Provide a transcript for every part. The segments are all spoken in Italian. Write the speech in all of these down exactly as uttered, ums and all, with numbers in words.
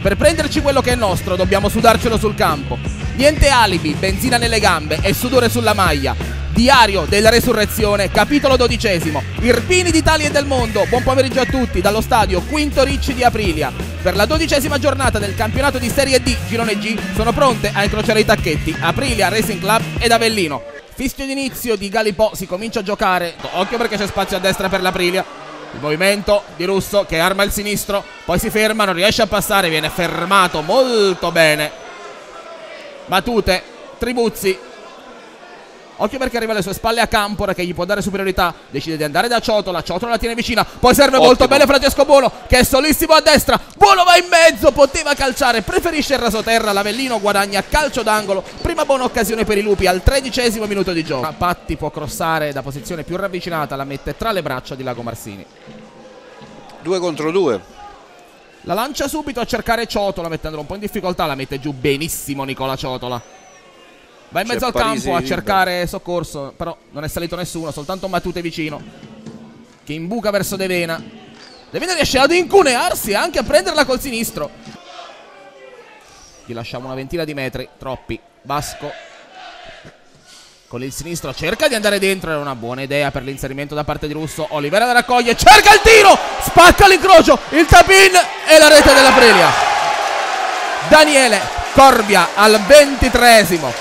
Per prenderci quello che è nostro dobbiamo sudarcelo sul campo. Niente alibi, benzina nelle gambe e sudore sulla maglia. Diario della resurrezione, capitolo dodicesimo. Irpini d'Italia e del mondo, buon pomeriggio a tutti dallo stadio Quinto Ricci di Aprilia. Per la dodicesima giornata del campionato di Serie D Girone G sono pronte a incrociare i tacchetti Aprilia Racing Club ed Avellino. Fischio d'inizio di Galipò, si comincia a giocare. Occhio perché c'è spazio a destra per l'Aprilia. Il movimento di Russo che arma il sinistro, poi si ferma, non riesce a passare, viene fermato molto bene. Matute, Tribuzzi. Occhio perché arriva alle sue spalle a Campora che gli può dare superiorità. Decide di andare da Ciotola, Ciotola la tiene vicina. Poi serve Ottimo. molto bene Francesco Buono che è solissimo a destra. Buono va in mezzo, poteva calciare, preferisce il rasoterra. L'Avellino guadagna calcio d'angolo. Prima buona occasione per i Lupi al tredicesimo minuto di gioco. Patti può crossare da posizione più ravvicinata, la mette tra le braccia di Lago Marsini. Due contro due. La lancia subito a cercare Ciotola mettendolo un po' in difficoltà. La mette giù benissimo Nicola Ciotola. Va in mezzo al campo a cercare soccorso, però non è salito nessuno, soltanto Matute vicino che imbuca verso De Vena. De Vena riesce ad incunearsi e anche a prenderla col sinistro. Gli lasciamo una ventina di metri, troppi. Basco con il sinistro cerca di andare dentro, era una buona idea per l'inserimento da parte di Russo. Olivera la raccoglie, cerca il tiro, spacca l'incrocio, il tap-in e la rete dell'Aprilia. Daniele Corbia al ventitreesimo.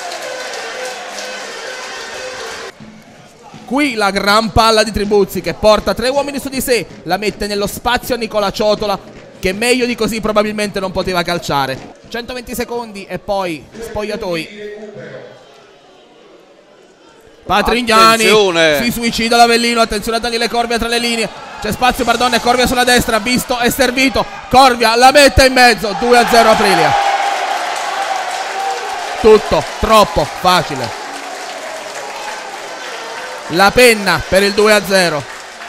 Qui la gran palla di Tribuzzi che porta tre uomini su di sé, la mette nello spazio a Nicola Ciotola che meglio di così probabilmente non poteva calciare. centoventi secondi e poi spogliatoi. Patrignani attenzione. Si suicida l'Avellino, attenzione a Daniele Corvia tra le linee. C'è spazio per Donne, Corvia sulla destra, visto e servito. Corvia la mette in mezzo, due a zero Aprilia. Tutto troppo facile. La penna per il due a zero.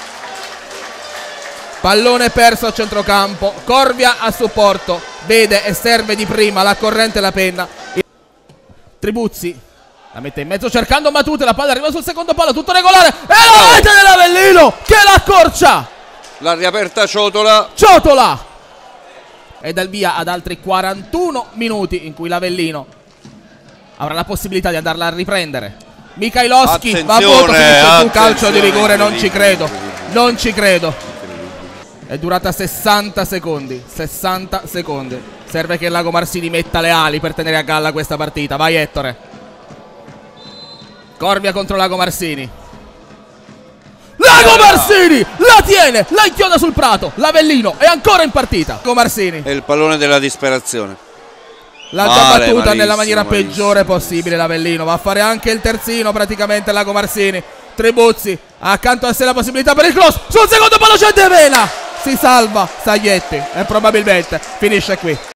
Pallone perso a centrocampo. Corvia a supporto. Vede e serve di prima la corrente e la penna. Tribuzzi la mette in mezzo cercando Matute. La palla arriva sul secondo palo. Tutto regolare. E la rete dell'Avellino che la accorcia. La riaperta Ciotola. Ciotola. E dal via ad altri quarantuno minuti in cui l'Avellino avrà la possibilità di andarla a riprendere. Mikhailovski va molto su calcio di rigore, non ci credo, non ci credo. È durata sessanta secondi, sessanta secondi. Serve che il Lago Marsini metta le ali per tenere a galla questa partita. Vai Ettore. Corvia contro Lago Marsini. Lago Marsini la tiene, la inchioda sul prato. L'Avellino è ancora in partita. Lago Marsini. È il pallone della disperazione. L'ha già battuta nella maniera malissimo. peggiore possibile l'Avellino. Va a fare anche il terzino praticamente Lago Marsini. Tribuzzi accanto a sé la possibilità per il cross. Sul secondo palo c'è De Vena. Si salva Saglietti e probabilmente finisce qui.